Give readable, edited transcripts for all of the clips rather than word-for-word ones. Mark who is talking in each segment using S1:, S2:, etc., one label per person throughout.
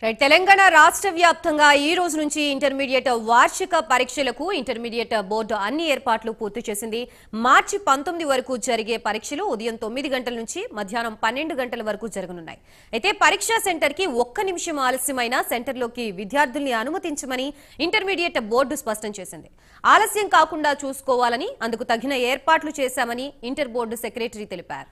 S1: తెలంగాణ రాష్ట్ర వ్యాప్తంగా ఈ రోజు నుంచి ఇంటర్మీడియట్ వార్షిక పరీక్షలకు ఇంటర్మీడియట్ బోర్డు అన్ని ఏర్పాట్లు పూర్తి చేసింది. మార్చి 19 వరకు జరిగే పరీక్షలు ఉదయం 9 గంటల నుంచి మధ్యాహ్నం 12 గంటల వరకు జరగనున్నాయి. అయితే పరీక్షా సెంటర్ కి ఒక్క నిమిషం ఆలస్యమైన సెంటర్లోకి విద్యార్థుల్ని అనుమతించమని ఇంటర్మీడియట్ బోర్డు స్పష్టం చేసింది. ఆలస్యం కాకుండా చూసుకోవాలని అందుకు తగిన ఏర్పాట్లు చేశామని ఇంటర్ బోర్డు సెక్రటరీ తెలిపారు.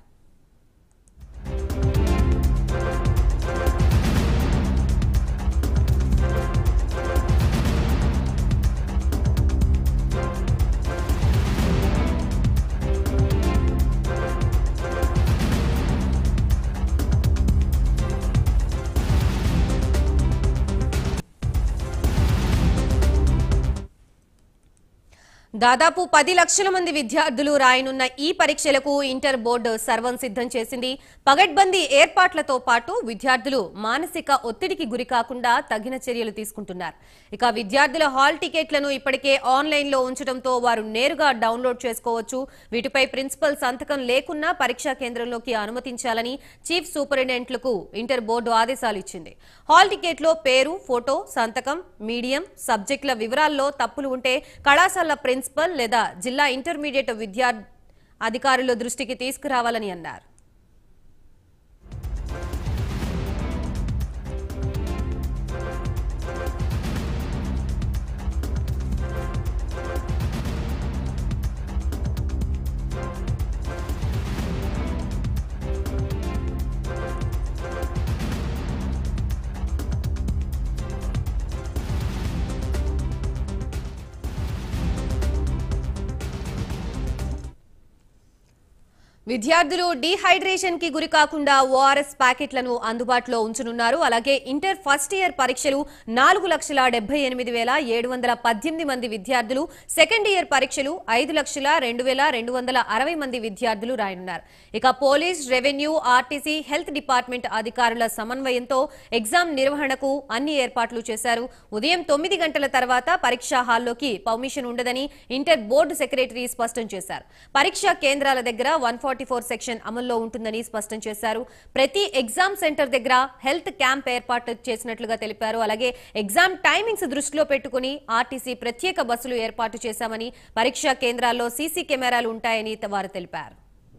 S1: దాదాపు 10 లక్షల మంది విద్యార్థులు రాయనున్న ఈ పరీక్షలకు ఇంటర్ బోర్డు సర్వం సిద్ధం చేసింది. పగడ్బందీ ఏర్పాట్లతో పాటు విద్యార్థులు మానసిక ఒత్తిడికి గురి కాకుండా తగిన చర్యలు తీసుకుంటున్నారు. ఇక విద్యార్థుల హాల్ టికెట్లను ఇప్పటికే ఆన్లైన్లో ఉంచడంతో వారు నేరుగా డౌన్లోడ్ చేసుకోవచ్చు. వీటిపై ప్రిన్సిపల్ సంతకం లేకున్నా పరీక్షా కేంద్రంలోకి అనుమతించాలని చీఫ్ సూపరింటెండెంట్లకు ఇంటర్ బోర్డు ఆదేశాలు ఇచ్చింది. హాల్ టికెట్లో పేరు, ఫోటో, సంతకం, మీడియం, సబ్జెక్టుల వివరాల్లో తప్పులు ఉంటే కళాశాల ప్రిన్సిపల్ లేదా జిల్లా ఇంటర్మీడియట్ విద్యా అధికారుల దృష్టికి తీసుకురావాలని అన్నారు. విద్యార్థులు డీహైడ్రేషన్ కి గురి కాకుండా ఓఆర్ఎస్ ప్యాకెట్లను అందుబాటులో ఉంచనున్నారు. అలాగే ఇంటర్ ఫస్ట్ ఇయర్ పరీక్షలు 4,78,718 మంది విద్యార్థులు, సెకండ్ ఇయర్ పరీక్షలు 5,02,260 మంది విద్యార్థులు రాయనున్నారు. ఇక police, revenue, RTC, health department అధికారుల సమన్వయంతో ఎగ్జామ్ నిర్వహణకు అన్ని ఏర్పాట్లు చేశారు. ఉదయం 9 గంటల తర్వాత పరీక్షా హాల్లోకి పర్మిషన్ ఉండదని ఇంటర్ బోర్డు సెక్రటరీ స్పష్టం చేశారు. పరీక్షా కేంద్రాల దగ్గర 144 సెక్షన్ అమల్లో ఉంటుందని స్పష్టం చేశారు. ప్రతి ఎగ్జామ్ సెంటర్ దగ్గర హెల్త్ క్యాంప్ ఏర్పాటు చేసినట్లుగా తెలిపారు. అలాగే ఎగ్జామ్ టైమింగ్స్ దృష్టిలో పెట్టుకుని ఆర్టీసీ ప్రత్యేక బస్సులు ఏర్పాటు చేశామని, పరీక్షా కేంద్రాల్లో సీసీ కెమెరాలు ఉంటాయని వారు తెలిపారు.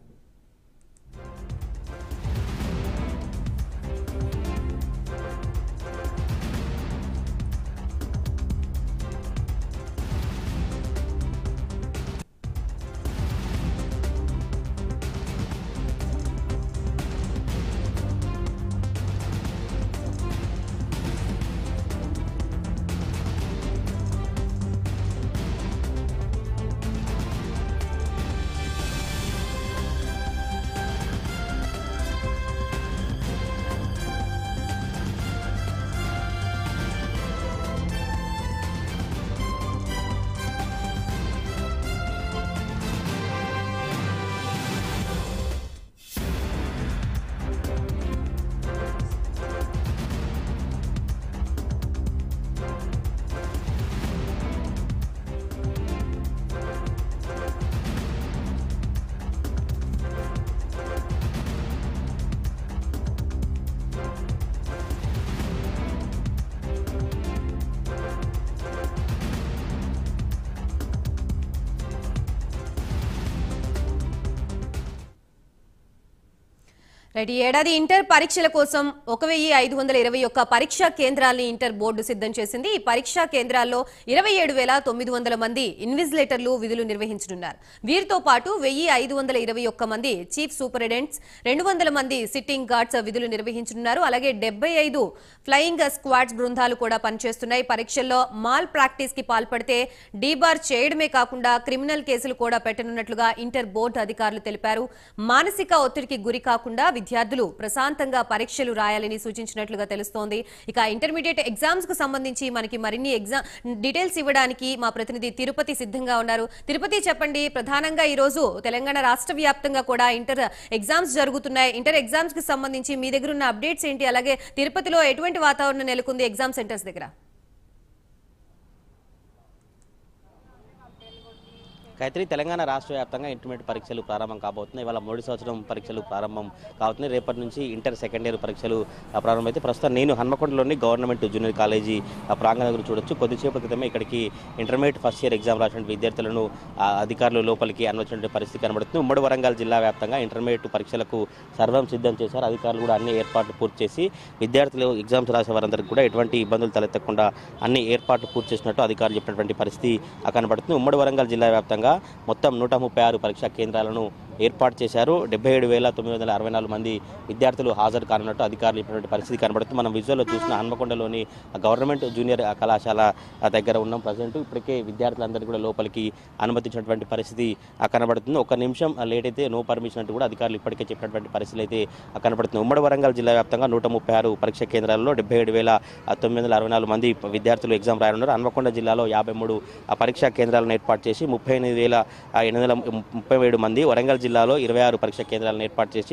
S1: ఈ ఏడాది ఇంటర్ పరీక్షల కోసం 1,521 పరీక్షా కేంద్రాల్ని ఇంటర్ బోర్డు సిద్ధం చేసింది. ఈ పరీక్షా కేంద్రాల్లో 27,900 మంది ఇన్విజిలేటర్లు విధులు నిర్వహించనున్నారు. వీరితో పాటు 1,521 మంది చీఫ్ సూపరింటెండెంట్స్, 200 మంది సిట్టింగ్ గార్డ్స్ విధులు నిర్వహించనున్నారు. అలాగే 75 ఫ్లయింగ్ స్క్వాడ్స్ బృందాలు కూడా పనిచేస్తున్నాయి. పరీక్షల్లో మాల్ ప్రాక్టీస్ కి పాల్పడితే డీబార్ చేయడమే కాకుండా క్రిమినల్ కేసులు కూడా పెట్టనున్నట్లుగా ఇంటర్ బోర్డు అధికారులు తెలిపారు. మానసిక ఒత్తిడికి గురి కాకుండా విద్యార్థులు ప్రశాంతంగా పరీక్షలు రాయాలని సూచించినట్లుగా తెలుస్తోంది. ఇక ఇంటర్మీడియట్ ఎగ్జామ్స్ కు సంబంధించి మనకి మరిన్ని ఎగ్జామ్ డీటెయిల్స్ ఇవ్వడానికి మా ప్రతినిధి తిరుపతి సిద్ధంగా ఉన్నారు. తిరుపతి, చెప్పండి, ప్రధానంగా ఈ రోజు తెలంగాణ రాష్ట్ర వ్యాప్తంగా కూడా ఇంటర్ ఎగ్జామ్స్ జరుగుతున్నాయి. ఇంటర్ ఎగ్జామ్స్ కి సంబంధించి మీ దగ్గర ఉన్న అప్డేట్స్ ఏంటి? అలాగే తిరుపతిలో ఎటువంటి వాతావరణం నెలకొంది ఎగ్జామ్ సెంటర్స్ దగ్గర?
S2: గాయత్రి, తెలంగాణ రాష్ట్ర వ్యాప్తంగా ఇంటర్మీడియట్ పరీక్షలు ప్రారంభం కాబోతున్నాయి. ఇవాళ మొదటి సంవత్సరం పరీక్షలు ప్రారంభం కాబోతున్నాయి. రేపటి నుంచి ఇంటర్ సెకండ్ ఇయర్ పరీక్షలు ప్రారంభమైతే ప్రస్తుతం నేను హన్మకొండలోని గవర్నమెంట్ జూనియర్ కాలేజీ ప్రాంగణం గురించి చూడొచ్చు. కొద్దిసేపటి క్రితమే ఇక్కడికి ఇంటర్మీడియట్ ఫస్ట్ ఇయర్ ఎగ్జామ్ రాసిన విద్యార్థులను అధికారులు లోపలికి అనుమతించిన పరిస్థితి కనబడుతుంది. ఉమ్మడి వరంగల్ జిల్లా వ్యాప్తంగా ఇంటర్మీడియట్ పరీక్షలకు సర్వం సిద్ధం చేశారు. అధికారులు కూడా అన్ని ఏర్పాట్లు పూర్తి చేసి విద్యార్థులు ఎగ్జామ్స్ రాసే వారందరికీ కూడా ఎటువంటి ఇబ్బందులు తలెత్తకుండా అన్ని ఏర్పాట్లు పూర్తి చేసినట్టు అధికారులు చెప్పినటువంటి పరిస్థితి కనబడుతుంది. ఉమ్మడి వరంగల్ జిల్లా వ్యాప్తంగా మొత్తం 136 పరీక్షా కేంద్రాలను ఏర్పాటు చేశారు. 77,964 మంది విద్యార్థులు హాజరు కానున్నట్టు అధికారులు చెప్పినటువంటి పరిస్థితి కనబడుతుంది. మనం విజువల్లో చూసిన హన్మకొండలోని గవర్నమెంట్ జూనియర్ కళాశాల దగ్గర ఉన్నాం. ప్రజెంట్ ఇప్పటికే విద్యార్థులందరినీ కూడా లోపలికి అనుమతించినటువంటి పరిస్థితి కనబడుతుంది. ఒక నిమిషం లేట్ అయితే నో పర్మిషన్ అంటూ కూడా అధికారులు ఇప్పటికే చెప్పినటువంటి పరిస్థితి అయితే కనబడుతుంది. ఉమ్మడి వరంగల్ జిల్లా వ్యాప్తంగా 136 పరీక్షా కేంద్రాల్లో 77,964 మంది విద్యార్థులు ఎగ్జామ్ రాయనున్నారు. హన్మకొండ జిల్లాలో 53 పరీక్షా కేంద్రాలను ఏర్పాటు చేసి 38,837 మంది, వరంగల్ జిల్లాలో 26 పరీక్షా కేంద్రాలను ఏర్పాటు చేసి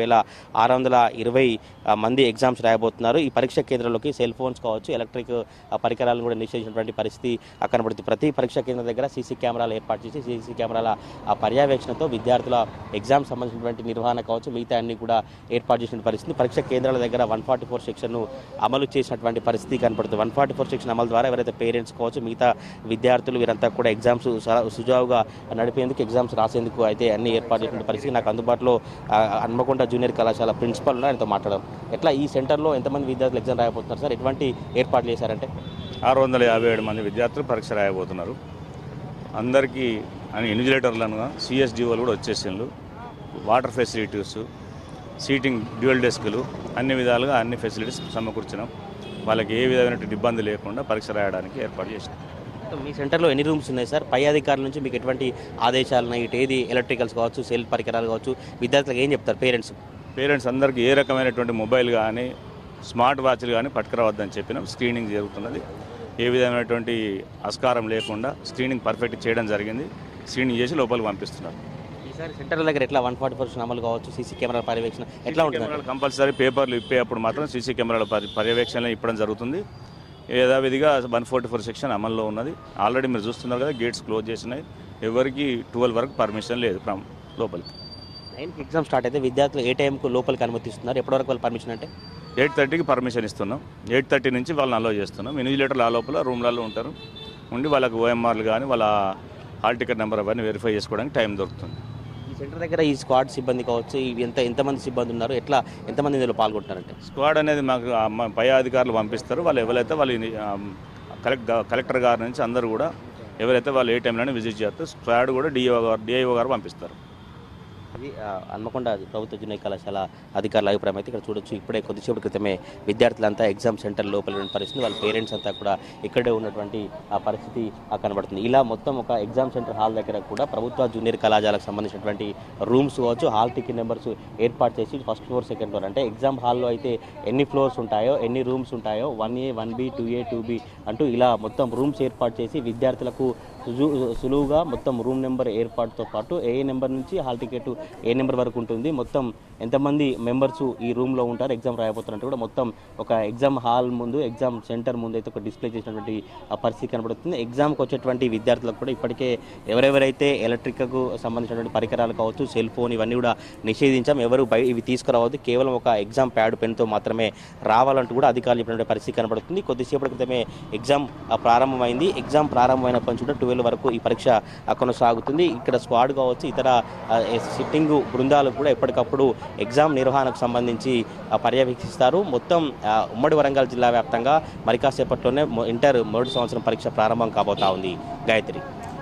S2: 12,620 మంది ఎగ్జామ్స్ రాయబోతున్నారు. ఈ పరీక్షా కేంద్రాల్లోకి సెల్ ఫోన్స్ కావచ్చు, ఎలక్ట్రిక్ పరికరాలను కూడా నిషేధించినటువంటి పరిస్థితి కనబడుతుంది. ప్రతి పరీక్షా కేంద్రం దగ్గర సీసీ కెమెరాలు ఏర్పాటు చేసి సీసీ కెమెరాల పర్యవేక్షణతో విద్యార్థుల ఎగ్జామ్ సంబంధించినటువంటి నిర్వహణ కావచ్చు మిగతా అన్ని కూడా ఏర్పాటు చేసిన పరిస్థితి. పరీక్షా కేంద్రాల దగ్గర 144 సెక్షన్ను అమలు చేసినటువంటి పరిస్థితి కనబడుతుంది. 144 సెక్షన్ అమలు ద్వారా ఎవరైతే పేరెంట్స్ కావచ్చు మిగతా విద్యార్థులు వీరంతా కూడా ఎగ్జామ్స్ సుజావుగా నడిపేందుకు ఎగ్జామ్స్ రాసేందుకు అయితే అన్ని ఏర్పాటు చేసిన పరిస్థితి. నాకు అందుబాటులో హన్మకొండ జూనియర్ కళాశాల ప్రిన్సిపల్ ఉన్నారు, ఆయనతో మాట్లాడడం. ఎట్లా ఈ సెంటర్లో ఎంతమంది విద్యార్థులు ఎగ్జామ్ రాయబోతున్నారు సార్? ఎటువంటి ఏర్పాట్లు చేశారంటే
S3: 657 మంది విద్యార్థులు పరీక్ష రాయబోతున్నారు. అందరికీ అని ఇన్విజిలేటర్లను సిఎస్డిఓలు కూడా వచ్చేసిండ్రు. వాటర్ ఫెసిలిటీస్, సీటింగ్, డ్యూయల్ డెస్కులు అన్ని విధాలుగా అన్ని ఫెసిలిటీస్ సమకూర్చినాం. వాళ్ళకి ఏ విధమైనటువంటి ఇబ్బంది లేకుండా పరీక్ష రాయడానికి ఏర్పాటు చేసినాం.
S2: మీ సెంటర్లో ఎన్ని రూమ్స్ ఉన్నాయి సార్? పై అధికారుల నుంచి మీకు ఎటువంటి ఆదేశాలు ఉన్నాయి? ఇటు ఏది ఎలక్ట్రికల్స్ కావచ్చు, సెల్ పరికరాలు కావచ్చు, విద్యార్థులకు ఏం చెప్తారు పేరెంట్స్
S3: అందరికీ ఏ రకమైనటువంటి మొబైల్ కానీ స్మార్ట్ వాచ్లు కానీ పట్టుకురావద్దని చెప్పినాం. స్క్రీనింగ్ జరుగుతున్నది. ఏ విధమైనటువంటి ఆస్కారం లేకుండా స్క్రీనింగ్ పర్ఫెక్ట్ చేయడం జరిగింది. స్క్రీనింగ్ చేసి లోపలికి పంపిస్తున్నారు.
S2: ఈసారి సెంటర్ల దగ్గర ఎట్లా 144 అమలు కావచ్చు, సీసీ కెమెరాల పర్యవేక్షణ ఎట్లా ఉంటుంది?
S3: కంపల్సరీ పేపర్లు ఇప్పేటప్పుడు మాత్రం సీసీ కెమెరాల పర్యవేక్షణ ఇప్పడం జరుగుతుంది. యథావిధిగా 144 సెక్షన్ అమల్లో ఉన్నది. ఆల్రెడీ మీరు చూస్తున్నారు కదా, గేట్స్ క్లోజ్ చేసినాయి. ఎవరికి 12 వరకు పర్మిషన్ లేదు లోపలికి.
S2: 9కి ఎగ్జామ్ స్టార్ట్ అయితే విద్యార్థులు ఏ టైంకు లోపలికి అనుమతిస్తున్నారు? ఎప్పటివరకు వాళ్ళు పర్మిషన్ అంటే
S3: 8:30కి పర్మిషన్ ఇస్తున్నాం. 8:30 నుంచి వాళ్ళని అలో చేస్తున్నాం. ఇన్విజిలేటర్లు ఆ లోపల రూమ్లలో ఉంటారు. ఉండి వాళ్ళకి ఓఎంఆర్లు కానీ వాళ్ళ హాల్ టికెట్ నెంబర్ అవన్నీ వెరిఫై చేసుకోవడానికి టైం దొరుకుతుంది.
S2: ఈ సెంటర్ దగ్గర ఈ స్క్వాడ్ సిబ్బంది కావచ్చు, ఎంతమంది సిబ్బంది ఉన్నారు, ఎట్లా ఎంతమంది ఇందులో పాల్గొంటున్నారంటే?
S3: స్క్వాడ్ అనేది మాకు పై అధికారులు పంపిస్తారు. వాళ్ళు ఎవరైతే వాళ్ళు కలెక్టర్ గారి నుంచి అందరూ కూడా ఎవరైతే వాళ్ళు ఏ టైంలోనే విజిట్ చేస్తారు. స్క్వాడ్ కూడా డిఐఓ గారు పంపిస్తారు.
S2: ఇది హన్మకొండ ప్రభుత్వ జూనియర్ కళాశాల అధికారుల అభిప్రాయం అయితే ఇక్కడ చూడొచ్చు. ఇప్పుడే కొద్దిసేపటి క్రితమే విద్యార్థులంతా ఎగ్జామ్ సెంటర్ లోపల ఉన్న పరిస్థితి, వాళ్ళ పేరెంట్స్ అంతా కూడా ఇక్కడే ఉన్నటువంటి ఆ పరిస్థితి కనబడుతుంది. ఇలా మొత్తం ఒక ఎగ్జామ్ సెంటర్ హాల్ దగ్గర కూడా ప్రభుత్వ జూనియర్ కళాశాలకు సంబంధించినటువంటి రూమ్స్ కావచ్చు, హాల్ టికెట్ నెంబర్స్ ఏర్పాటు చేసి ఫస్ట్ ఫ్లోర్, సెకండ్ ఫ్లోర్ అంటే ఎగ్జామ్ హాల్లో అయితే ఎన్ని ఫ్లోర్స్ ఉంటాయో, ఎన్ని రూమ్స్ ఉంటాయో 1A, 1B, 2A, 2B అంటూ ఇలా మొత్తం రూమ్స్ ఏర్పాటు చేసి విద్యార్థులకు సులువుగా మొత్తం రూమ్ నెంబర్ ఏర్పాటుతో పాటు ఏ నెంబర్ నుంచి హాల్ టికెట్ ఏ నెంబర్ వరకు ఉంటుంది, మొత్తం ఎంతమంది మెంబర్స్ ఈ రూమ్లో ఉంటారు, ఎగ్జామ్ రాయబోతున్నట్టు కూడా మొత్తం ఒక ఎగ్జామ్ హాల్ ముందు, ఎగ్జామ్ సెంటర్ ముందు అయితే ఒక డిస్ప్లే చేసినటువంటి పరిస్థితి కనబడుతుంది. ఎగ్జామ్కి వచ్చేటువంటి విద్యార్థులకు కూడా ఇప్పటికే ఎవరెవరైతే ఎలక్ట్రిక్కు సంబంధించినటువంటి పరికరాలు కావచ్చు, సెల్ ఫోన్ ఇవన్నీ కూడా నిషేధించాం. ఎవరు ఇవి తీసుకురావద్దు, కేవలం ఒక ఎగ్జామ్ ప్యాడ్, పెన్తో మాత్రమే రావాలంటూ కూడా అధికారులు చెప్పినటువంటి పరిస్థితి కనబడుతుంది. కొద్దిసేపటి క్రితమే ఎగ్జామ్ ప్రారంభమైంది. ఎగ్జామ్ ప్రారంభమైనప్పటి నుంచి కూడా 12 వరకు ఈ పరీక్ష కొనసాగుతుంది. ఇక్కడ స్క్వాడ్ కావచ్చు, ఇతర సిట్టింగ్ బృందాలు కూడా ఎప్పటికప్పుడు ఎగ్జామ్ నిర్వహణకు సంబంధించి పర్యవేక్షిస్తారు. మొత్తం ఉమ్మడి వరంగల్ జిల్లా వ్యాప్తంగా మరి కాసేపట్లోనే ఇంటర్ మొదటి సంవత్సరం పరీక్ష ప్రారంభం కాబోతా ఉంది. గాయత్రి.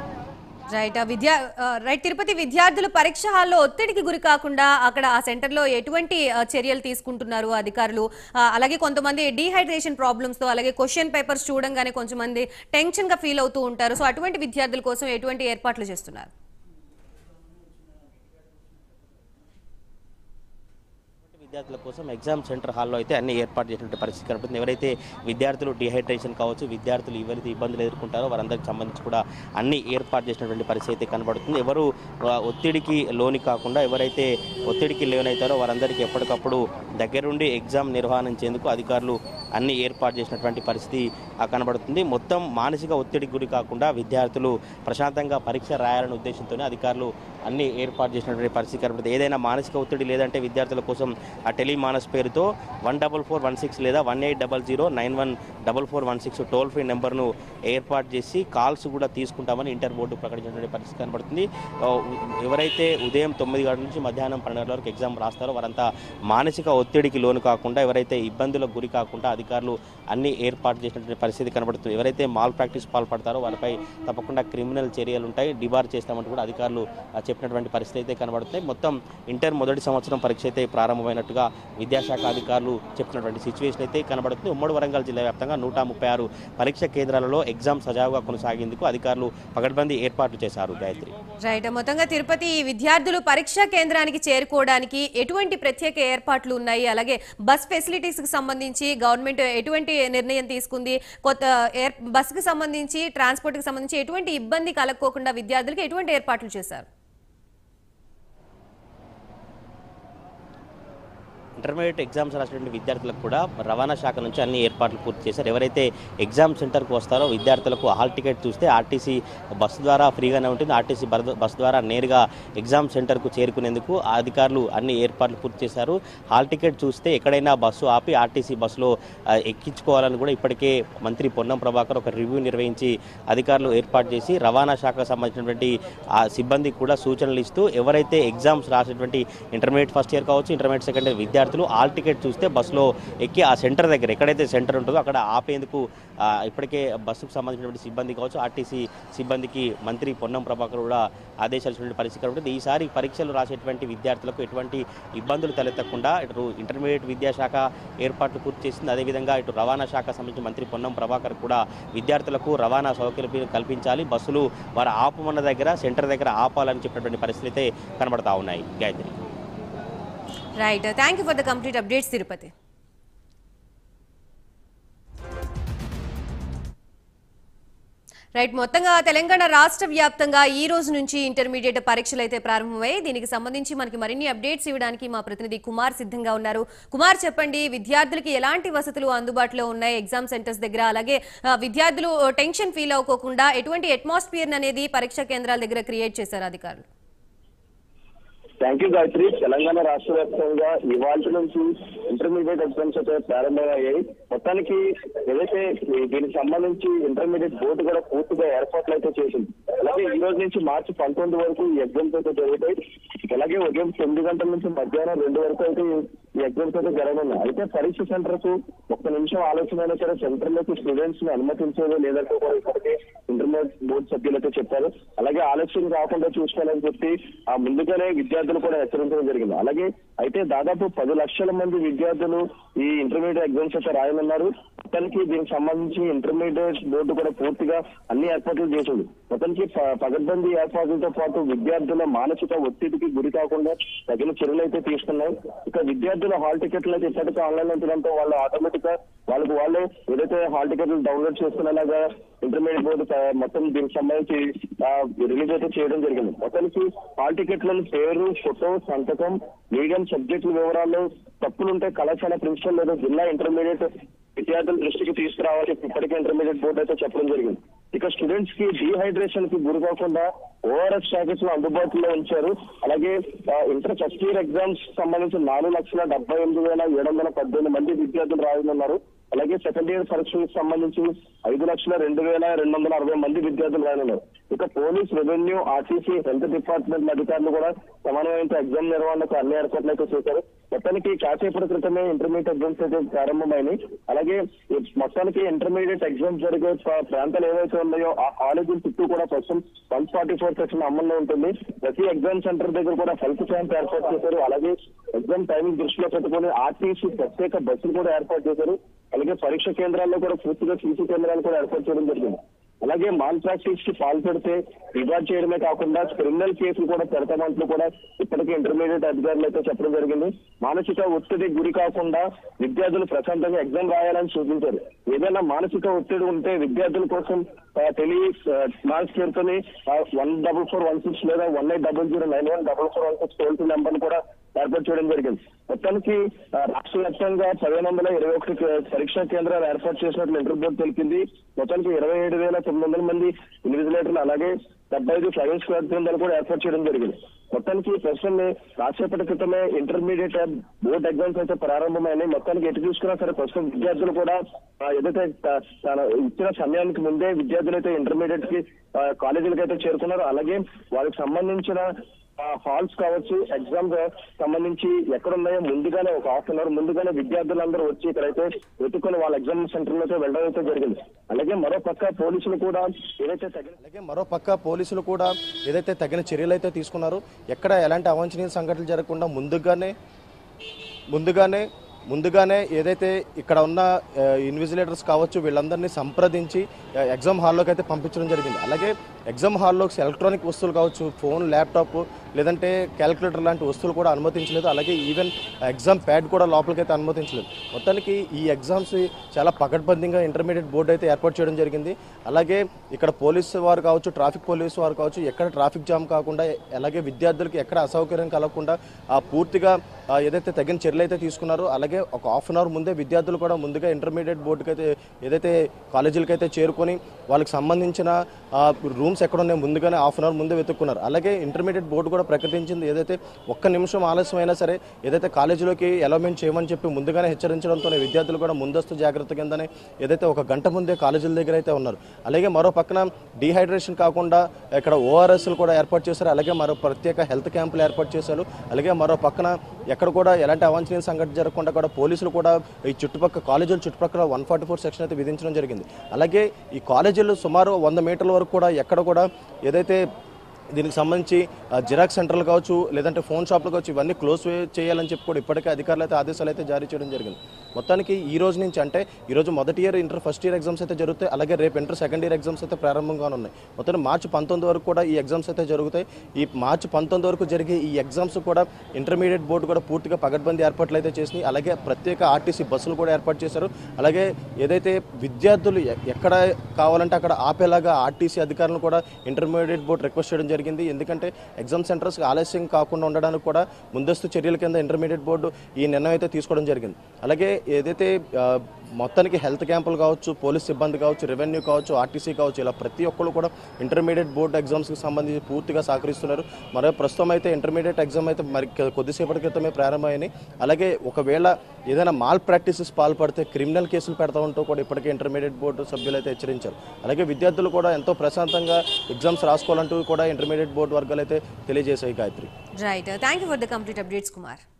S1: రైట్ తిరుపతి, విద్యార్థులు పరీక్ష హాల్లో ఒత్తిడికి గురి కాకుండా అక్కడ ఆ సెంటర్లో ఎటువంటి చర్యలు తీసుకుంటున్నారు అధికారులు? అలాగే కొంతమంది డీహైడ్రేషన్ ప్రాబ్లమ్స్ తో, అలాగే క్వశ్చన్ పేపర్స్ చూడంగానే కొంచెంమంది టెన్షన్ గా ఫీల్ అవుతూ ఉంటారు. సో అటువంటి విద్యార్థుల కోసం ఎటువంటి ఏర్పాట్లు చేస్తున్నారు?
S2: విద్యార్థుల కోసం ఎగ్జామ్ సెంటర్ హాల్లో అయితే అన్ని ఏర్పాటు చేసినటువంటి పరిస్థితి కనబడుతుంది. ఎవరైతే విద్యార్థులు డిహైడ్రేషన్ కావచ్చు, విద్యార్థులు ఎవరైతే ఇబ్బందులు ఎదుర్కొంటారో వారందరికి సంబంధించి కూడా అన్ని ఏర్పాటు చేసినటువంటి పరిస్థితి అయితే కనబడుతుంది. ఎవరు ఒత్తిడికి లోని కాకుండా ఎవరైతే ఒత్తిడికి లోనవుతారో వారందరికీ ఎప్పటికప్పుడు దగ్గరుండి ఎగ్జామ్ నిర్వహించేందుకు అధికారులు అన్ని ఏర్పాటు చేసినటువంటి పరిస్థితి కనబడుతుంది. మొత్తం మానసిక ఒత్తిడికి గురి కాకుండా విద్యార్థులు ప్రశాంతంగా పరీక్ష రాయాలనే ఉద్దేశంతోనే అధికారులు అన్ని ఏర్పాటు చేసినటువంటి పరిస్థితి కనబడుతుంది. ఏదైనా మానసిక ఒత్తిడి లేదంటే విద్యార్థుల కోసం ఆ టెలిమానస్ పేరుతో 14416 లేదా 1800914416 టోల్ ఫ్రీ నెంబర్ను ఏర్పాటు చేసి కాల్స్ కూడా తీసుకుంటామని ఇంటర్ బోర్డు ప్రకటించినటువంటి పరిస్థితి కనబడుతుంది. ఎవరైతే ఉదయం 9 గంటల నుంచి మధ్యాహ్నం 12 గంటల వరకు ఎగ్జామ్ రాస్తారో వారంతా మానసిక ఒత్తిడికి లోను కాకుండా, ఎవరైతే ఇబ్బందులకు గురి కాకుండా అధికారులు అన్ని ఏర్పాటు చేసినటువంటి పరిస్థితి కనబడుతుంది. ఎవరైతే మాల్ ప్రాక్టీస్ పాల్పడతారో వారిపై తప్పకుండా క్రిమినల్ చర్యలు ఉంటాయి, డిబార్ చేస్తామంటూ కూడా అధికారులు చెప్పినటువంటి పరిస్థితి అయితే కనబడుతుంది. మొత్తం ఇంటర్ మొదటి సంవత్సరం పరీక్ష అయితే ప్రారంభమైనట్టుగా విద్యాశాఖ అధికారులు చెప్పినటువంటి సిచ్యువేషన్ అయితే కనబడుతుంది. ఉమ్మడి వరంగల్ జిల్లా వ్యాప్తంగా 136 పరీక్ష కేంద్రాలలో ఎగ్జామ్ సజావుగా కొనసాగేందుకు అధికారులు పకడ్బందీ ఏర్పాట్లు చేశారు. గాయత్రి,
S1: రైట్. మొత్తంగా తిరుపతి విద్యార్థులు పరీక్షా కేంద్రానికి చేరుకోవడానికి ఎటువంటి ప్రత్యేక ఏర్పాట్లు ఉన్నాయి, అలాగే బస్ ఫెసిలిటీస్ కి సంబంధించి గవర్నమెంట్ ఎటువంటి నిర్ణయం తీసుకుంది, కొత్త బస్సుకు సంబంధించి ట్రాన్స్పోర్ట్ కి సంబంధించి ఎటువంటి ఇబ్బంది కలగకోకుండా విద్యార్థులకు ఎటువంటి ఏర్పాట్లు చేశారు?
S2: ఇంటర్మీడియట్ ఎగ్జామ్స్ రాసినటువంటి విద్యార్థులకు కూడా రవాణా శాఖ నుంచి అన్ని ఏర్పాట్లు పూర్తి చేశారు. ఎవరైతే ఎగ్జామ్ సెంటర్కు వస్తారో విద్యార్థులకు హాల్ టికెట్ చూస్తే ఆర్టీసీ బస్సు ద్వారా ఫ్రీగానే ఉంటుంది. ఆర్టీసీ బస్సు ద్వారా నేరుగా ఎగ్జామ్ సెంటర్కు చేరుకునేందుకు అధికారులు అన్ని ఏర్పాట్లు పూర్తి చేశారు. హాల్ టికెట్ చూస్తే ఎక్కడైనా బస్సు ఆపి ఆర్టీసీ బస్సులో ఎక్కించుకోవాలని కూడా ఇప్పటికే మంత్రి పొన్నం ప్రభాకర్ ఒక రివ్యూ నిర్వహించి అధికారులు ఏర్పాటు చేసి రవాణా శాఖకు సంబంధించినటువంటి సిబ్బందికి కూడా సూచనలు ఇస్తూ ఎవరైతే ఎగ్జామ్స్ రాసినటువంటి ఇంటర్మీడియట్ ఫస్ట్ ఇయర్ కావచ్చు, ఇంటర్మీడియట్ సెకండ్ ఇయర్ విద్యార్థులు ఆల్ టికెట్ చూస్తే బస్సులో ఎక్కి ఆ సెంటర్ దగ్గర ఎక్కడైతే సెంటర్ ఉంటుందో అక్కడ ఆపేందుకు ఇప్పటికే బస్సుకు సంబంధించినటువంటి సిబ్బంది కావచ్చు, ఆర్టీసీ సిబ్బందికి మంత్రి పొన్నం ప్రభాకర్ కూడా ఆదేశాలు పరిస్థితి ఉంటుంది. ఈసారి పరీక్షలు రాసేటువంటి విద్యార్థులకు ఎటువంటి ఇబ్బందులు తలెత్తకుండా ఇటు ఇంటర్మీడియట్ విద్యాశాఖ ఏర్పాట్లు పూర్తి చేసింది. అదేవిధంగా ఇటు రవాణా శాఖ సంబంధించిన మంత్రి పొన్నం ప్రభాకర్ కూడా విద్యార్థులకు రవాణా సౌకర్యం కల్పించాలి, బస్సులు వారు ఆపమన్న దగ్గర సెంటర్ దగ్గర ఆపాలని చెప్పినటువంటి పరిస్థితులు అయితే కనబడతా ఉన్నాయి. Gayathri,
S1: right. Thank you for the complete updates Tirupati. Right. మొత్తంగా తెలంగాణ రాష్ట్ర వ్యాప్తంగా ఈ రోజు నుంచి ఇంటర్మీడియట్ పరీక్షలు అయితే ప్రారంభమయ్యాయి. దీనికి సంబంధించి మనకి మరిన్ని అప్డేట్స్ ఇవ్వడానికి మా ప్రతినిధి కుమార్ సిద్ధంగా ఉన్నారు. కుమార్, చెప్పండి, విద్యార్థులకి ఎలాంటి వసతులు అందుబాటులో ఉన్నాయి ఎగ్జామ్ సెంటర్స్ దగ్గర, అలాగే విద్యార్థులు టెన్షన్ ఫీల్ అవ్వకోకుండా ఎటువంటి అట్మాస్ఫియర్ అనేది పరీక్షా కేంద్రాల దగ్గర క్రియేట్ చేశారు అధికారులు?
S4: Thank you Gayatri. తెలంగాణ రాష్ట్ర వ్యాప్తంగా ఇవాళ నుంచి ఇంటర్మీడియట్ ఎగ్జామ్స్ అయితే ప్రారంభమయ్యాయి. మొత్తానికి ఏదైతే దీనికి సంబంధించి ఇంటర్మీడియట్ బోర్డు కూడా పూర్తిగా ఏర్పాట్లు అయితే చేసింది. అలాగే ఈ రోజు నుంచి మార్చి 19 వరకు ఈ ఎగ్జామ్స్ అయితే జరుగుతాయి. అలాగే ఉదయం 9 గంటల నుంచి మధ్యాహ్నం 2 వరకు అయితే ఈ ఎగ్జామ్స్ అయితే జరగనున్నాయి. అయితే పరీక్ష సెంటర్ కు ఒక్క నిమిషం ఆలోచన అయినా సరే సెంటర్ లోకి స్టూడెంట్స్ ని అనుమతించేదో లేదంటే కూడా ఇప్పటికే ఇంటర్మీడియట్ బోర్డు సభ్యులు అయితే చెప్పారు. అలాగే ఆలస్యం కాకుండా చూసుకోవాలని చెప్పి ముందుగానే విద్యార్థులు కూడా హెచ్చరించడం జరిగింది. అలాగే అయితే దాదాపు 10 లక్షల మంది విద్యార్థులు ఈ ఇంటర్మీడియట్ ఎగ్జామ్స్ అయితే రాయనున్నారు. మొత్తానికి దీనికి సంబంధించి ఇంటర్మీడియట్ బోర్డు కూడా పూర్తిగా అన్ని ఏర్పాట్లు చేసింది. మొత్తానికి పకడ్బందీ ఏర్పాట్లతో పాటు విద్యార్థుల మానసిక ఒత్తిడికి గురి కాకుండా తగిన చర్యలు అయితే తీసుకున్నాయి. ఇక విద్యార్థుల హాల్ టికెట్లు అయితే ఇప్పటికే ఆన్లైన్ లో ఉంచడంతో వాళ్ళు ఆటోమేటిక్ గా వాళ్ళే ఏదైతే హాల్ టికెట్లు డౌన్లోడ్ చేసుకునేలాగా ఇంటర్మీడియట్ బోర్డు మొత్తం దీనికి సంబంధించి రిలీజ్ అయితే చేయడం జరిగింది. మొత్తానికి హాల్ టికెట్లను పేరు, ఫోటో, సంతకం, మీడియం సబ్జెక్టుల వివరాలు తప్పులుంటే కళాశాల ప్రిన్సిపల్ లేదా జిల్లా ఇంటర్మీడియట్ విద్యార్థుల దృష్టికి తీసుకురావాలని ఇప్పటికే ఇంటర్మీడియట్ బోర్డు అయితే చెప్పడం జరిగింది. ఇక స్టూడెంట్స్ కి డీహైడ్రేషన్ కి గురి కాకుండా ఓఆర్ఎస్ ప్యాకెట్స్ అందుబాటులో ఉంచారు. అలాగే ఇంటర్ ఫస్ట్ ఇయర్ ఎగ్జామ్స్ సంబంధించి 4,78,718 మంది విద్యార్థులు రాయనున్నారు. అలాగే సెకండ్ ఇయర్ పరీక్షలకు సంబంధించి 5,02,260 మంది విద్యార్థులు రాయనున్నారు. ఇక police, revenue, RTC, health department అధికారులు కూడా సమానమైన ఎగ్జామ్ నిర్వహణకు అన్ని ఏర్పాట్లు అయితే చేశారు. మొత్తానికి కాసేపటి క్రితమే ఇంటర్మీడియట్ ఎగ్జామ్స్ అయితే ప్రారంభమైనాయి. అలాగే మొత్తానికి ఇంటర్మీడియట్ ఎగ్జామ్స్ జరిగే ప్రాంతాలు ఏవైతే ఉన్నాయో ఆ కాలేజీల చుట్టూ కూడా ప్రస్తుతం 144 సెక్షన్ అమల్లో ఉంటుంది. ప్రతి ఎగ్జామ్ సెంటర్ దగ్గర కూడా హెల్త్ క్యాంప్ ఏర్పాటు చేశారు. అలాగే ఎగ్జామ్ టైమింగ్ దృష్టిలో పెట్టుకుని ఆర్టీసీ ప్రత్యేక బస్సులు కూడా ఏర్పాటు చేశారు. అలాగే పరీక్ష కేంద్రాల్లో కూడా పూర్తిగా సీసీ కేంద్రాలు కూడా ఏర్పాటు చేయడం జరిగింది. అలాగే మాల్ ప్రాక్టీస్ కి పాల్పడితే రివార్డ్ చేయడమే కాకుండా క్రిమినల్ కేసులు కూడా పెడతామంటూ కూడా ఇప్పటికే ఇంటర్మీడియట్ అధికారులు అయితే చెప్పడం జరిగింది. మానసిక ఒత్తిడి గురి కాకుండా విద్యార్థులు ప్రశాంతంగా ఎగ్జామ్ రాయాలని సూచించారు. ఏదైనా మానసిక ఒత్తిడి ఉంటే విద్యార్థుల కోసం మార్క్స్ పేరుతోని 14416 లేదా 1800914416 టోల్ ఫ్రీ నెంబర్ కూడా ఏర్పాటు చేయడం జరిగింది. మొత్తానికి రాష్ట్ర వ్యాప్తంగా 1521 పరీక్షా కేంద్రాలు ఏర్పాటు చేసినట్లు ఇంటర్ బోర్డు తెలిపింది. మొత్తానికి 27,900 మంది ఇన్విజిలేటర్లు అలాగే 75 ఫ్లయింగ్ స్క్వాడ్ బృందాలు కూడా ఏర్పాటు చేయడం జరిగింది. మొత్తానికి ప్రస్తుతం కాసేపటి క్రితమే ఇంటర్మీడియట్ బోర్డ్ ఎగ్జామ్స్ అయితే ప్రారంభమైనాయి. మొత్తానికి ఎటు చూసుకున్నా సరే ప్రస్తుతం విద్యార్థులు కూడా ఏదైతే ఇచ్చిన సమయానికి ముందే విద్యార్థులు అయితే ఇంటర్మీడియట్ కి కాలేజీలకు అయితే చేరుకున్నారు. అలాగే వాళ్ళకి సంబంధించిన హాల్స్ కావచ్చు, ఎగ్జామ్ సంబంధించి ఎక్కడున్నాయో ముందుగానే ఒక హాఫ్ అన్ అవర్ ముందుగానే విద్యార్థులందరూ వచ్చి ఇక్కడైతే వెతుక్కుని వాళ్ళ ఎగ్జామ్ సెంటర్ లో వెళ్ళడం అయితే జరిగింది. అలాగే మరో పక్క పోలీసులు కూడా ఏదైతే తగిన చర్యలు అయితే తీసుకున్నారో, ఎక్కడ ఎలాంటి అవాంఛనీయ సంఘటనలు జరగకుండా ముందుగానే ఏదైతే ఇక్కడ ఉన్న ఇన్విజిలేటర్స్ కావచ్చు వీళ్ళందరినీ సంప్రదించి ఎగ్జామ్ హాల్లోకి అయితే పంపించడం జరిగింది. అలాగే ఎగ్జామ్ హాల్లోకి ఎలక్ట్రానిక్ వస్తువులు కావచ్చు, ఫోన్, ల్యాప్టాప్ లేదంటే క్యాలిక్యులేటర్ లాంటి వస్తువులు కూడా అనుమతించలేదు. అలాగే ఈవెన్ ఎగ్జామ్ ప్యాడ్ కూడా లోపలికైతే అనుమతించలేదు. మొత్తానికి ఈ ఎగ్జామ్స్ చాలా పకడ్బందీగా ఇంటర్మీడియట్ బోర్డు అయితే ఏర్పాటు చేయడం జరిగింది. అలాగే ఇక్కడ పోలీసు వారు కావచ్చు, ట్రాఫిక్ పోలీసు వారు కావచ్చు, ఎక్కడ ట్రాఫిక్ జామ్ కాకుండా అలాగే విద్యార్థులకి ఎక్కడ అసౌకర్యం కలగకుండా పూర్తిగా ఏదైతే తగిన చర్యలు అయితే తీసుకున్నారో, అలాగే ఒక హాఫ్ అన్ అవర్ ముందే విద్యార్థులు కూడా ముందుగా ఇంటర్మీడియట్ బోర్డుకి అయితే ఏదైతే కాలేజీలకి అయితే చేరుకొని వాళ్ళకి సంబంధించిన రూమ్స్ ఎక్కడ ఉన్నాయో ముందుగానే హాఫ్ అన్ అవర్ ముందే వెతుక్కున్నారు. అలాగే ఇంటర్మీడియట్ బోర్డు కూడా ప్రకటించింది ఏదైతే ఒక్క నిమిషం ఆలస్యం అయినా సరే ఏదైతే కాలేజీలోకి అలౌమెంట్ చేయమని చెప్పి ముందుగానే హెచ్చరించడంతోనే విద్యార్థులు కూడా ముందస్తు జాగ్రత్త కిందనే ఏదైతే ఒక గంట ముందే కాలేజీల దగ్గర అయితే ఉన్నారు. అలాగే మరో పక్కన డీహైడ్రేషన్ కాకుండా ఇక్కడ ఓఆర్ఎస్లు కూడా ఏర్పాటు చేశారు. అలాగే మరో ప్రత్యేక హెల్త్ క్యాంపులు ఏర్పాటు చేశారు. అలాగే మరో పక్కన ఎక్కడ కూడా ఎలాంటి అవాంఛనీయ సంఘటన జరగకుండా కూడా పోలీసులు కూడా ఈ కాలేజీల చుట్టుపక్కల 144 సెక్షన్ అయితే విధించడం జరిగింది. అలాగే ఈ కాలేజీలు సుమారు 100 మీటర్ల వరకు కూడా ఎక్కడ కూడా ఏదైతే దీనికి సంబంధించి జిరాక్స్ సెంటర్లు కావచ్చు లేదంటే ఫోన్ షాప్లు కావచ్చు ఇవన్నీ క్లోజ్ చేయాలని చెప్పి కూడా ఇప్పటికే అధికారులు అయితే ఆదేశాలు అయితే జారీ చేయడం జరిగింది. మొత్తానికి ఈ రోజు నుంచి అంటే ఈరోజు మొదటి year inter first year exams అయితే జరుగుతాయి. అలాగే రేపు ఇంటర్ సెకండ్ ఇయర్ ఎగ్జామ్స్ అయితే ప్రారంభంగా ఉన్నాయి. మొత్తం మార్చి 19 వరకు కూడా ఈ ఎగ్జామ్స్ అయితే జరుగుతాయి. ఈ మార్చి 19 వరకు జరిగే ఈ ఎగ్జామ్స్ కూడా ఇంటర్మీడియట్ బోర్డు కూడా పూర్తిగా పకడ్బందీ ఏర్పాట్లు అయితే చేసినాయి. అలాగే ప్రత్యేక ఆర్టీసీ బస్సులు కూడా ఏర్పాటు చేశారు. అలాగే ఏదైతే విద్యార్థులు ఎక్కడ కావాలంటే అక్కడ ఆపేలాగా ఆర్టీసీ అధికారులను కూడా ఇంటర్మీడియట్ బోర్డు రిక్వెస్ట్ చేయడం జరిగింది. ఎందుకంటే ఎగ్జామ్ సెంటర్స్ ఆలస్యం కాకుండా ఉండడానికి కూడా ముందస్తు చర్యల కింద ఇంటర్మీడియట్ బోర్డు ఈ నిర్ణయం అయితే తీసుకోవడం జరిగింది. అలాగే ఏదైతే మొత్తానికి హెల్త్ క్యాంపులు కావచ్చు, పోలీస్ సిబ్బంది కావచ్చు, రెవెన్యూ కావచ్చు, ఆర్టీసీ కావచ్చు, ఇలా ప్రతి ఒక్కరు కూడా ఇంటర్మీడియట్ బోర్డు ఎగ్జామ్స్కి సంబంధించి పూర్తిగా సహకరిస్తున్నారు. మరో ప్రస్తుతం అయితే ఇంటర్మీడియట్ ఎగ్జామ్ అయితే మరి కొద్దిసేపటి క్రితమే ప్రారంభమైనాయి. అలాగే ఒకవేళ ఏదైనా మాల్ ప్రాక్టీసెస్ పాల్పడితే క్రిమినల్ కేసులు పెడతా ఉంటూ కూడా ఇప్పటికే ఇంటర్మీడియట్ బోర్డు సభ్యులు అయితే హెచ్చరించారు. అలాగే విద్యార్థులు కూడా ఎంతో ప్రశాంతంగా ఎగ్జామ్స్ రాసుకోవాలంటూ కూడా ఇంటర్మీడియట్ బోర్డు వర్గాలు అయితే తెలియజేశాయి. Gayathri,
S1: right, thank you for the complete updates Kumar.